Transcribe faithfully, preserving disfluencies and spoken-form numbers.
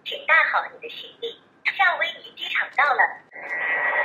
请带好你的行李。夏威夷机场到了。